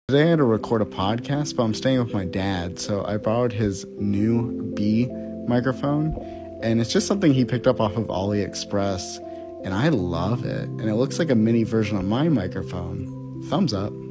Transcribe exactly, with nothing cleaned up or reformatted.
Today I had to record a podcast, but I'm staying with my dad, so I borrowed his new B microphone, and it's just something he picked up off of AliExpress, and I love it, and it looks like a mini version of my microphone. Thumbs up.